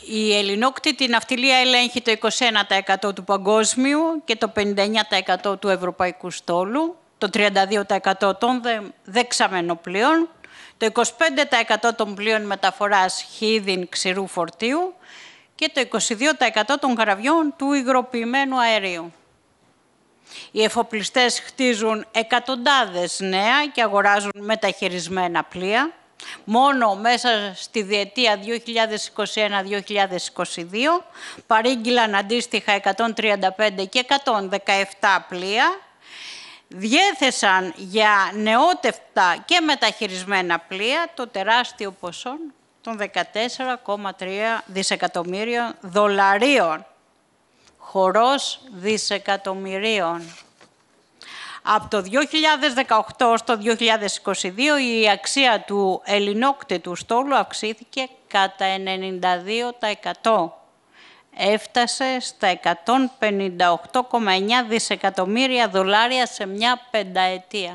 Η ελληνόκτητη ναυτιλία ελέγχει το 21% του παγκόσμιου και το 59% του ευρωπαϊκού στόλου, το 32% των δεξαμενών πλοίων, το 25% των πλοίων μεταφοράς χίδιν ξηρού φορτίου και το 22% των καραβιών του υγροποιημένου αερίου. Οι εφοπλιστές χτίζουν εκατοντάδες νέα και αγοράζουν μεταχειρισμένα πλοία. Μόνο μέσα στη διετία 2021-2022 παρήγγειλαν αντίστοιχα 135 και 117 πλοία. Διέθεσαν για νεότευτα και μεταχειρισμένα πλοία το τεράστιο ποσό των 14,3 δισεκατομμύριων δολαρίων. Χορός δισεκατομμυρίων. Από το 2018 στο 2022 η αξία του ελληνόκτητου στόλου αυξήθηκε κατά 92%. Έφτασε στα 158,9 δισεκατομμύρια δολάρια σε μια πενταετία.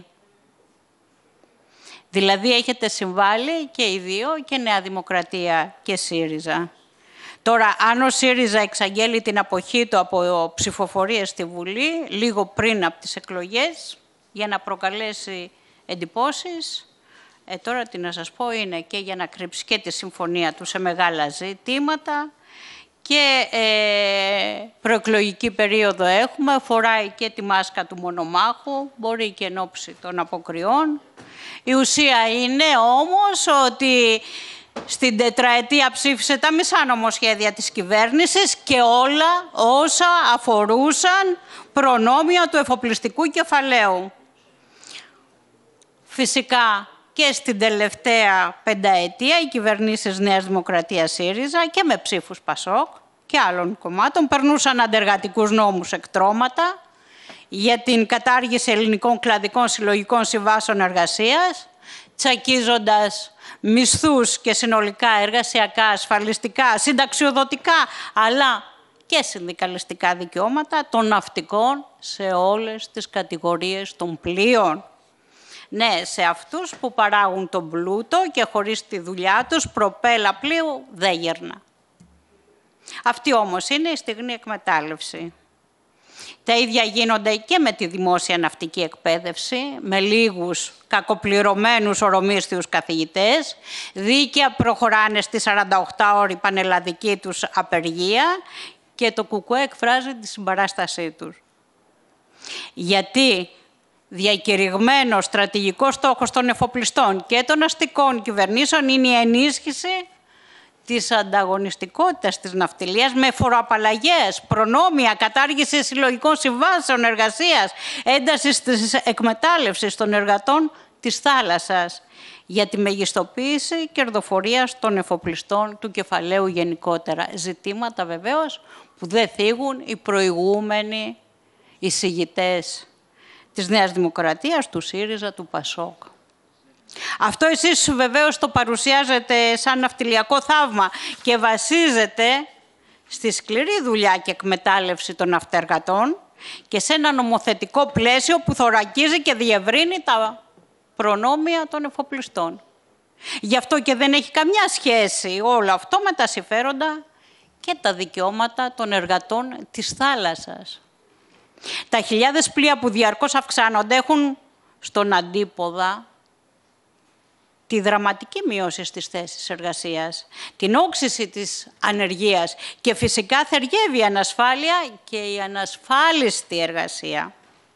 Δηλαδή έχετε συμβάλει και οι δύο, και Νέα Δημοκρατία και ΣΥΡΙΖΑ. Τώρα, αν ο ΣΥΡΙΖΑ εξαγγέλει την αποχή του από ψηφοφορίες στη Βουλή, λίγο πριν από τις εκλογές, για να προκαλέσει εντυπώσεις, τώρα τι να σας πω, είναι και για να κρύψει και τη συμφωνία του σε μεγάλα ζητήματα, και προεκλογική περίοδο έχουμε, φοράει και τη μάσκα του μονομάχου, μπορεί και εν όψη των αποκριών. Η ουσία είναι όμως ότι στην τετραετία ψήφισε τα μισά νομοσχέδια της κυβέρνησης και όλα όσα αφορούσαν προνόμια του εφοπλιστικού κεφαλαίου. Φυσικά και στην τελευταία πενταετία οι κυβερνήσεις Νέας Δημοκρατίας ΣΥΡΙΖΑ και με ψήφους ΠΑΣΟΚ και άλλων κομμάτων περνούσαν αντεργατικούς νόμους εκτρώματα για την κατάργηση ελληνικών κλαδικών συλλογικών συμβάσεων εργασίας, τσακίζοντας μισθούς και συνολικά εργασιακά, ασφαλιστικά, συνταξιοδοτικά, αλλά και συνδικαλιστικά δικαιώματα των ναυτικών σε όλες τις κατηγορίες των πλοίων. Ναι, σε αυτούς που παράγουν τον πλούτο και χωρίς τη δουλειά τους προπέλα πλοίου δεν γερνά. Αυτή όμως είναι η στιγμή εκμετάλλευση. Τα ίδια γίνονται και με τη δημόσια ναυτική εκπαίδευση, με λίγους κακοπληρωμένους ορομίσθιους καθηγητές, δίκαια προχωράνε στη 48ωρη πανελλαδική τους απεργία και το ΚΚΕ εκφράζει τη συμπαράστασή τους. Γιατί διακηρυγμένος στρατηγικός στόχος των εφοπλιστών και των αστικών κυβερνήσεων είναι η ενίσχυση της ανταγωνιστικότητας της ναυτιλίας με φοροαπαλλαγές, προνόμια, κατάργηση συλλογικών συμβάσεων εργασίας, ένταση της εκμετάλλευσης των εργατών της θάλασσας για τη μεγιστοποίηση κερδοφορίας των εφοπλιστών του κεφαλαίου γενικότερα. Ζητήματα βεβαίως που δεν θίγουν οι προηγούμενοι εισηγητές της Νέας Δημοκρατίας, του ΣΥΡΙΖΑ, του ΠΑΣΟΚ. Αυτό εσείς βεβαίως το παρουσιάζετε σαν ναυτιλιακό θαύμα και βασίζεται στη σκληρή δουλειά και εκμετάλλευση των ναυτεργατών και σε ένα νομοθετικό πλαίσιο που θωρακίζει και διευρύνει τα προνόμια των εφοπλιστών. Γι' αυτό και δεν έχει καμιά σχέση όλο αυτό με τα συμφέροντα και τα δικαιώματα των εργατών της θάλασσας. Τα χιλιάδες πλοία που διαρκώς αυξάνονται έχουν στον αντίποδα τη δραματική μείωση στις θέσεις εργασίας, την όξυση της ανεργίας και φυσικά θεργεύει η ανασφάλεια και η ανασφάλιστη εργασία.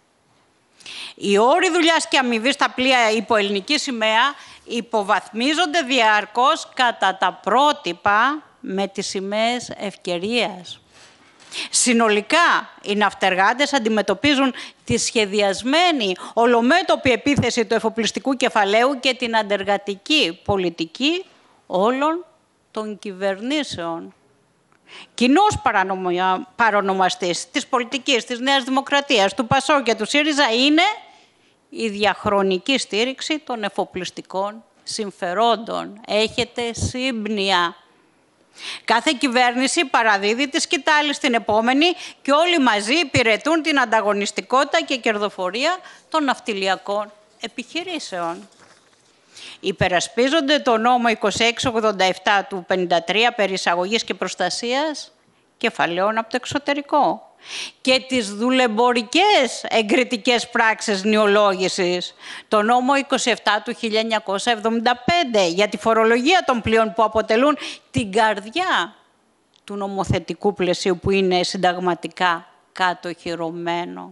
Οι όροι δουλειάς και αμοιβή στα πλοία υπό ελληνική σημαία υποβαθμίζονται διαρκώς κατά τα πρότυπα με τις σημαίες ευκαιρίας. Συνολικά, οι ναυτεργάτες αντιμετωπίζουν τη σχεδιασμένη ολομέτωπη επίθεση του εφοπλιστικού κεφαλαίου και την αντεργατική πολιτική όλων των κυβερνήσεων. Κοινός παρονομαστής της πολιτικής της Νέας Δημοκρατίας, του ΠΑΣΟΚ και του ΣΥΡΙΖΑ είναι η διαχρονική στήριξη των εφοπλιστικών συμφερόντων. Έχετε σύμπνοια. Κάθε κυβέρνηση παραδίδει τη σκητάλη στην επόμενη και όλοι μαζί υπηρετούν την ανταγωνιστικότητα και κερδοφορία των ναυτιλιακών επιχειρήσεων. Υπερασπίζονται το νόμο 2687 του 53 περί εισαγωγής και προστασίας κεφαλαίων από το εξωτερικό και τις δουλεμπορικές εγκριτικές πράξεις νεολόγησης, το νόμο 27 του 1975 για τη φορολογία των πλοίων που αποτελούν την καρδιά του νομοθετικού πλαισίου που είναι συνταγματικά κατοχυρωμένο.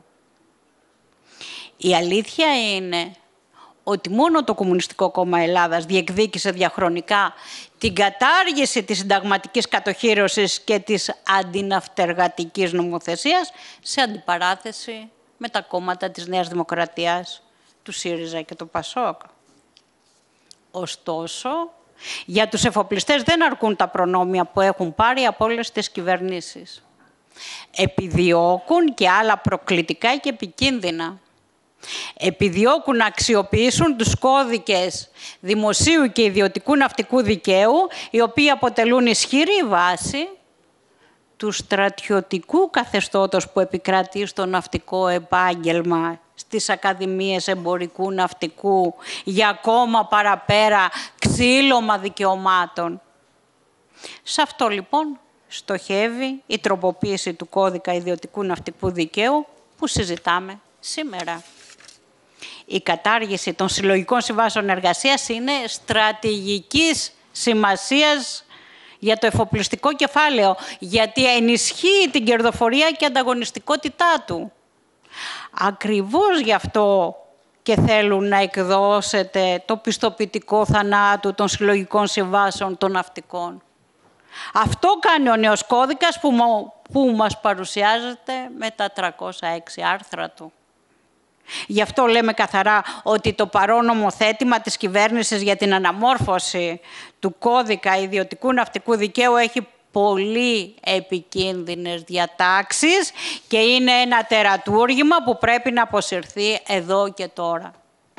Η αλήθεια είναι ότι μόνο το Κομμουνιστικό Κόμμα Ελλάδας διεκδίκησε διαχρονικά την κατάργηση της συνταγματικής κατοχύρωσης και της αντιναυτεργατικής νομοθεσίας σε αντιπαράθεση με τα κόμματα της Νέας Δημοκρατίας, του ΣΥΡΙΖΑ και του ΠΑΣΟΚ. Ωστόσο, για τους εφοπλιστές δεν αρκούν τα προνόμια που έχουν πάρει από όλες τις κυβερνήσεις. Επιδιώκουν και άλλα προκλητικά και επικίνδυνα. Επιδιώκουν να αξιοποιήσουν τους κώδικες δημοσίου και ιδιωτικού ναυτικού δικαίου, οι οποίοι αποτελούν ισχυρή βάση του στρατιωτικού καθεστώτος που επικρατεί στο ναυτικό επάγγελμα, στις ακαδημίες εμπορικού ναυτικού, για ακόμα παραπέρα ξύλωμα δικαιωμάτων. Σε αυτό λοιπόν στοχεύει η τροποποίηση του κώδικα ιδιωτικού ναυτικού δικαίου που συζητάμε σήμερα. Η κατάργηση των συλλογικών συμβάσεων εργασίας είναι στρατηγικής σημασίας για το εφοπλιστικό κεφάλαιο, γιατί ενισχύει την κερδοφορία και ανταγωνιστικότητά του. Ακριβώς γι' αυτό και θέλουν να εκδώσετε το πιστοποιητικό θανάτου των συλλογικών συμβάσεων των ναυτικών. Αυτό κάνει ο νέος κώδικας που μας παρουσιάζεται με τα 306 άρθρα του. Γι' αυτό λέμε καθαρά ότι το παρόν νομοθέτημα της κυβέρνησης για την αναμόρφωση του κώδικα ιδιωτικού ναυτικού δικαίου έχει πολύ επικίνδυνες διατάξεις και είναι ένα τερατούργημα που πρέπει να αποσυρθεί εδώ και τώρα.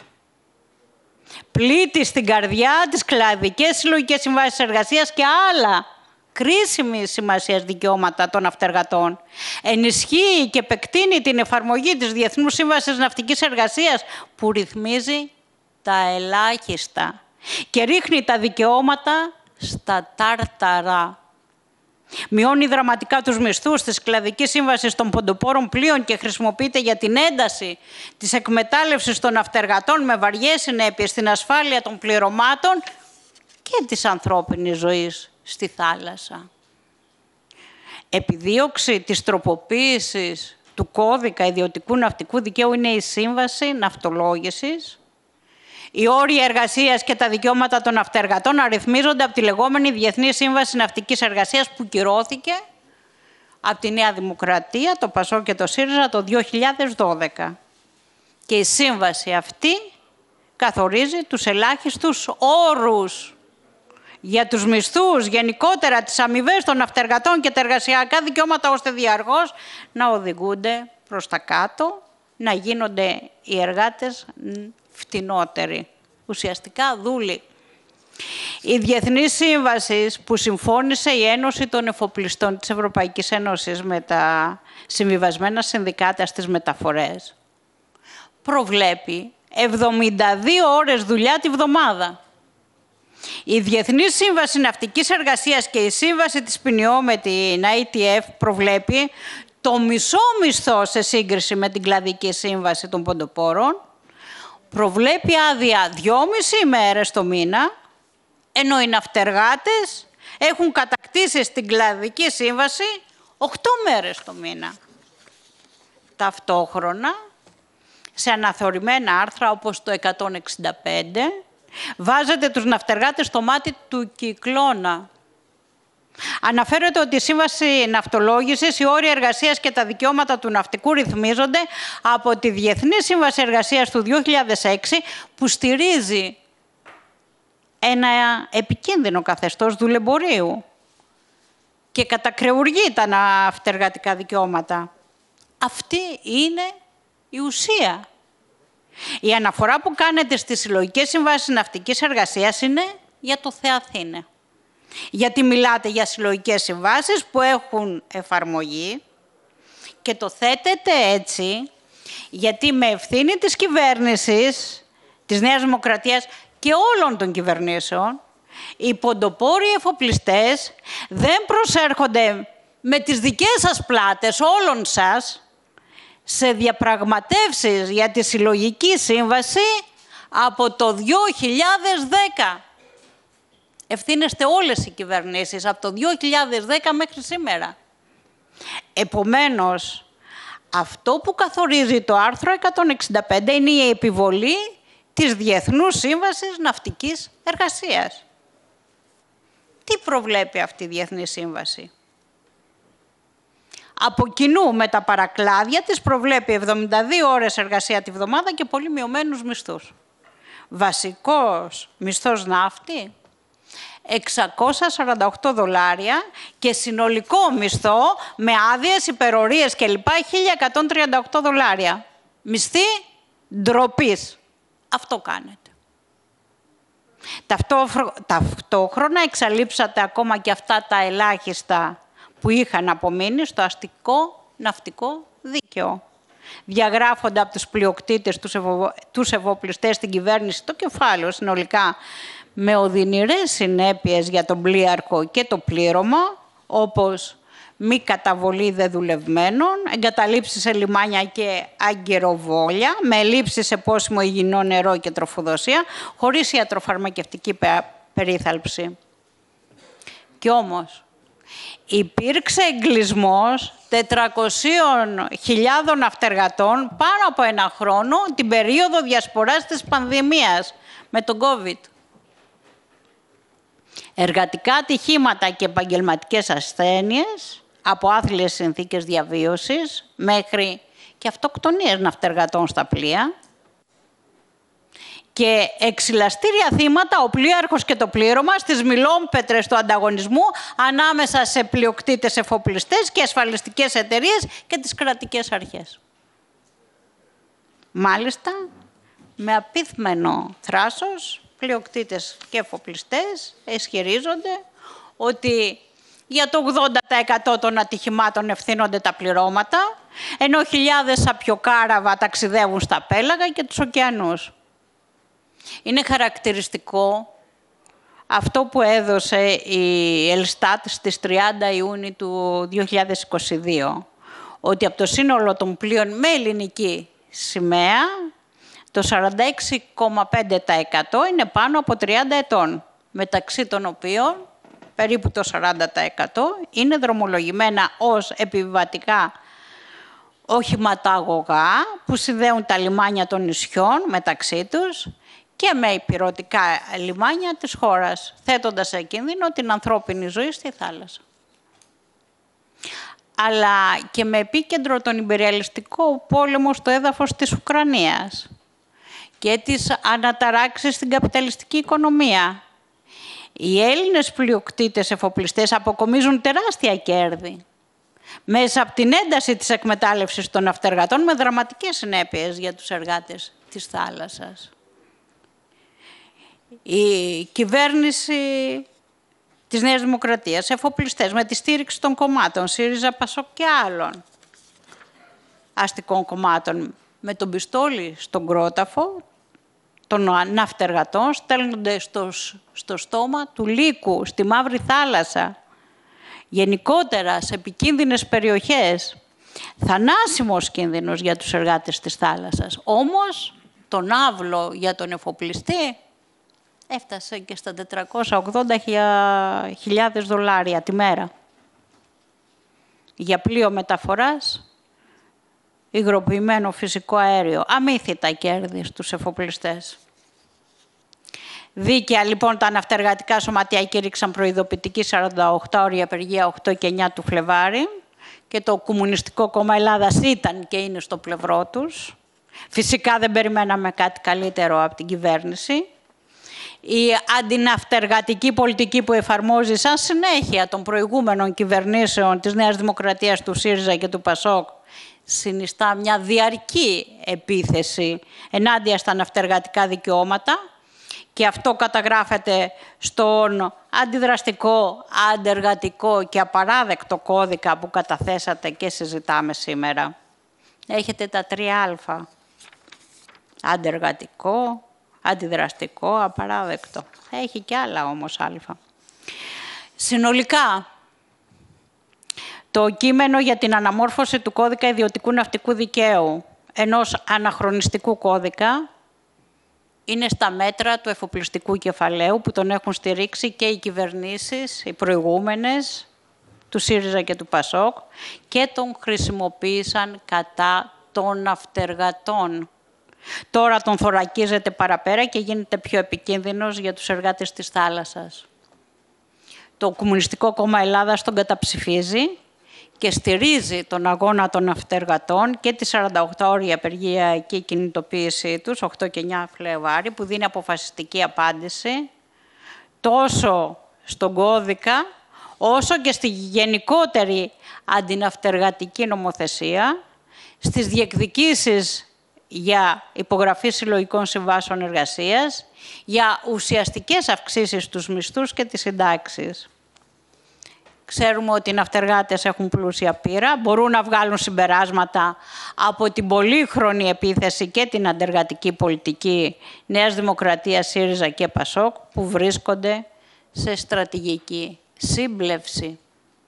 Πλήττει στην καρδιά τις κλαδικές συλλογικές συμβάσεις εργασίας και άλλα κρίσιμη σημασίας δικαιώματα των ναυτεργατών. Ενισχύει και επεκτείνει την εφαρμογή της Διεθνούς Σύμβασης Ναυτικής Εργασίας που ρυθμίζει τα ελάχιστα και ρίχνει τα δικαιώματα στα τάρταρα. Μειώνει δραματικά τους μισθούς της κλαδικής σύμβασης των ποντοπόρων πλοίων και χρησιμοποιείται για την ένταση της εκμετάλλευσης των ναυτεργατών με βαριές συνέπειες στην ασφάλεια των πληρωμάτων και της ανθρώπινης ζωής στη θάλασσα. Επιδίωξη της τροποποίησης του κώδικα ιδιωτικού ναυτικού δικαίου είναι η Σύμβαση Ναυτολόγησης. Οι όροι εργασίας και τα δικαιώματα των ναυτεργατών αριθμίζονται από τη λεγόμενη Διεθνή Σύμβαση Ναυτικής Εργασίας που κυρώθηκε από τη Νέα Δημοκρατία, το ΠΑΣΟΚ και το ΣΥΡΙΖΑ το 2012. Και η σύμβαση αυτή καθορίζει τους ελάχιστους όρους για τους μισθούς, γενικότερα τις αμοιβές των ναυτεργατών και τα εργασιακά δικαιώματα, ώστε διαρκώς να οδηγούνται προς τα κάτω, να γίνονται οι εργάτες φτηνότεροι, ουσιαστικά δούλοι. Η Διεθνή Σύμβαση που συμφώνησε η Ένωση των Εφοπλιστών της Ευρωπαϊκής Ένωσης με τα συμβιβασμένα συνδικάτα στις μεταφορές προβλέπει 72 ώρες δουλειά τη βδομάδα. Η Διεθνή Σύμβαση Ναυτικής Εργασίας και η Σύμβαση της ΠΝΟ με την ITF προβλέπει το μισό μισθό σε σύγκριση με την Κλαδική Σύμβαση των Ποντοπόρων, προβλέπει άδεια 2,5 ημέρες το μήνα, ενώ οι ναυτεργάτες έχουν κατακτήσει στην Κλαδική Σύμβαση 8 μέρες το μήνα. Ταυτόχρονα, σε αναθεωρημένα άρθρα όπως το 165, βάζετε τους ναυτεργάτες στο μάτι του κυκλώνα. Αναφέρεται ότι η Σύμβαση Ναυτολόγησης, οι όροι εργασίας και τα δικαιώματα του ναυτικού ρυθμίζονται από τη Διεθνή Σύμβαση Εργασίας του 2006 που στηρίζει ένα επικίνδυνο καθεστώς δουλεμπορίου και κατακρεουργεί τα ναυτεργατικά δικαιώματα. Αυτή είναι η ουσία. Η αναφορά που κάνετε στις συλλογικές συμβάσεις ναυτικής εργασίας είναι για το Θεαθήνε. Γιατί μιλάτε για συλλογικές συμβάσεις που έχουν εφαρμογή και το θέτετε έτσι γιατί με ευθύνη της κυβέρνησης της Νέας Δημοκρατίας και όλων των κυβερνήσεων, οι ποντοπόροι εφοπλιστές δεν προσέρχονται με τις δικές σας πλάτες, όλων σας, σε διαπραγματεύσεις για τη συλλογική σύμβαση από το 2010. Ευθύνεστε όλες οι κυβερνήσεις από το 2010 μέχρι σήμερα. Επομένως, αυτό που καθορίζει το άρθρο 165 είναι η επιβολή της Διεθνούς Σύμβασης Ναυτικής Εργασίας. Τι προβλέπει αυτή η Διεθνή Σύμβαση? Από κοινού με τα παρακλάδια της προβλέπει 72 ώρες εργασία τη βδομάδα και πολύ μειωμένους μισθούς. Βασικός μισθός ναύτη, $648 και συνολικό μισθό με άδειες, υπερορίες κλπ. $1.138. Μισθή ντροπής. Αυτό κάνετε. Ταυτόχρονα εξαλείψατε ακόμα και αυτά τα ελάχιστα που είχαν απομείνει στο αστικό ναυτικό δίκαιο. Διαγράφονται από τους πλειοκτήτες, τους ευοπλιστές στην κυβέρνηση το κεφάλαιο συνολικά με οδυνηρές συνέπειες για τον πλοίαρχο και το πλήρωμα, όπως μη καταβολή δεδουλευμένων, εγκαταλείψεις σε λιμάνια και αγκυροβόλια, με ελλείψεις σε πόσιμο υγιεινό νερό και τροφοδοσία, χωρίς ιατροφαρμακευτική περίθαλψη. Κι όμως, υπήρξε εγκλισμός 400.000 ναυτεργατών πάνω από ένα χρόνο την περίοδο διασποράς της πανδημίας με τον COVID. Εργατικά ατυχήματα και επαγγελματικές ασθένειες, από άθλιες συνθήκες διαβίωσης μέχρι και αυτοκτονίες ναυτεργατών στα πλοία και εξυλαστήρια θύματα ο πλοίαρχος και το πλήρωμα στις μιλόμπετρες του ανταγωνισμού ανάμεσα σε πλειοκτήτες εφοπλιστές και ασφαλιστικές εταιρείες και τις κρατικές αρχές. Μάλιστα, με απίθμενο θράσος, πλειοκτήτες και εφοπλιστές ισχυρίζονται ότι για το 80% των ατυχημάτων ευθύνονται τα πληρώματα, ενώ χιλιάδες σαπιοκάραβα ταξιδεύουν στα πέλαγα και τους ωκεανούς. Είναι χαρακτηριστικό αυτό που έδωσε η Ελστάτ στις 30 Ιούνιου του 2022, ότι από το σύνολο των πλοίων με ελληνική σημαία, το 46,5% είναι πάνω από 30 ετών, μεταξύ των οποίων περίπου το 40% είναι δρομολογημένα ως επιβατικά οχηματαγωγά που συνδέουν τα λιμάνια των νησιών μεταξύ τους και με υπηρετικά λιμάνια της χώρας, θέτοντας σε κίνδυνο την ανθρώπινη ζωή στη θάλασσα. Αλλά και με επίκεντρο τον ιμπεριαλιστικό πόλεμο στο έδαφος της Ουκρανίας και τις αναταράξεις στην καπιταλιστική οικονομία. Οι Έλληνες πλειοκτήτες εφοπλιστές αποκομίζουν τεράστια κέρδη μέσα από την ένταση της εκμετάλλευσης των ναυτεργατών με δραματικές συνέπειες για τους εργάτες της θάλασσας. Η κυβέρνηση της Νέας Δημοκρατίας, εφοπλιστές με τη στήριξη των κομμάτων, ΣΥΡΙΖΑ, ΠΑΣΟΚ και άλλων αστικών κομμάτων, με τον πιστόλι στον κρόταφο των ναυτεργατών, στέλνονται στο στόμα του λύκου, στη Μαύρη Θάλασσα, γενικότερα σε επικίνδυνες περιοχές. Θανάσιμος κίνδυνος για τους εργάτες της θάλασσας. Όμως, τον άβλο για τον εφοπλιστή έφτασε και στα $480.000 τη μέρα. Για πλοίο μεταφοράς, υγροποιημένο φυσικό αέριο. Αμύθιτα κέρδη στους εφοπλιστές. Δίκαια λοιπόν τα ναυτεργατικά σωματεία κήρυξαν προειδοποιητική 48ωρη απεργία 8 και 9 του Φλεβάρι και το Κομμουνιστικό Κόμμα Ελλάδας ήταν και είναι στο πλευρό τους. Φυσικά δεν περιμέναμε κάτι καλύτερο από την κυβέρνηση. Η αντιναυτεργατική πολιτική που εφαρμόζει σαν συνέχεια των προηγούμενων κυβερνήσεων της Νέας Δημοκρατίας, του ΣΥΡΙΖΑ και του ΠΑΣΟΚ συνιστά μια διαρκή επίθεση ενάντια στα ναυτεργατικά δικαιώματα και αυτό καταγράφεται στον αντιδραστικό, αντεργατικό και απαράδεκτο κώδικα που καταθέσατε και συζητάμε σήμερα. Έχετε τα 3 Α. Αντεργατικό, αντιδραστικό, απαράδεκτο. Έχει και άλλα όμως α. Συνολικά, το κείμενο για την αναμόρφωση του κώδικα ιδιωτικού ναυτικού δικαίου ενός αναχρονιστικού κώδικα είναι στα μέτρα του εφοπλιστικού κεφαλαίου που τον έχουν στηρίξει και οι κυβερνήσεις, οι προηγούμενες, του ΣΥΡΙΖΑ και του ΠΑΣΟΚ, και τον χρησιμοποίησαν κατά των ναυτεργατών. Τώρα τον θωρακίζεται παραπέρα και γίνεται πιο επικίνδυνος για τους εργάτες της θάλασσας. Το Κομμουνιστικό Κόμμα Ελλάδας τον καταψηφίζει και στηρίζει τον αγώνα των ναυτεργατών και τη 48ωρη απεργιακή κινητοποίησή τους, 8 και 9 Φλεβάρι, που δίνει αποφασιστική απάντηση τόσο στον κώδικα, όσο και στη γενικότερη αντιναυτεργατική νομοθεσία, στις διεκδικήσεις για υπογραφή συλλογικών συμβάσεων εργασίας, για ουσιαστικές αυξήσεις στους μισθούς και τις συντάξεις. Ξέρουμε ότι οι ναυτεργάτες έχουν πλούσια πείρα, μπορούν να βγάλουν συμπεράσματα από την πολύχρονη επίθεση και την αντεργατική πολιτική Νέας Δημοκρατίας, ΣΥΡΙΖΑ και ΠΑΣΟΚ, που βρίσκονται σε στρατηγική σύμπλευση.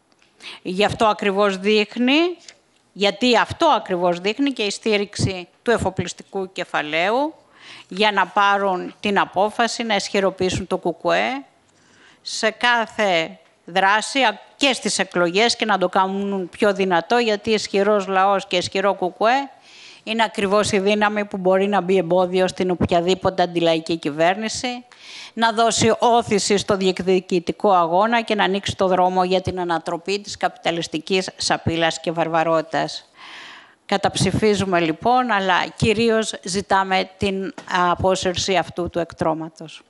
Γιατί αυτό ακριβώς δείχνει και η στήριξη του εφοπλιστικού κεφαλαίου για να πάρουν την απόφαση να ισχυροποιήσουν το ΚΚΕ σε κάθε δράση και στις εκλογές και να το κάνουν πιο δυνατό, γιατί ισχυρός λαός και ισχυρό ΚΚΕ είναι ακριβώς η δύναμη που μπορεί να μπει εμπόδιο στην οποιαδήποτε αντιλαϊκή κυβέρνηση, να δώσει όθηση στο διεκδικητικό αγώνα και να ανοίξει το δρόμο για την ανατροπή της καπιταλιστικής σαπίλας και βαρβαρότητας. Καταψηφίζουμε λοιπόν, αλλά κυρίως ζητάμε την απόσυρση αυτού του εκτρώματος.